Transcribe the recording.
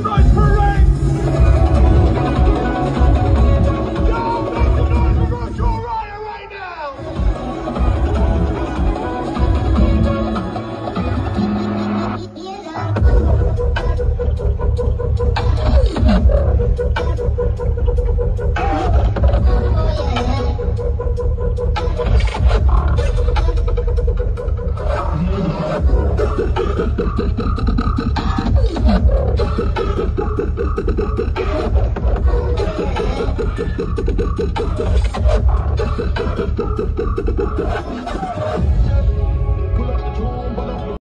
noise for Rankz! Yo, make some noise for Virtual Riot right now!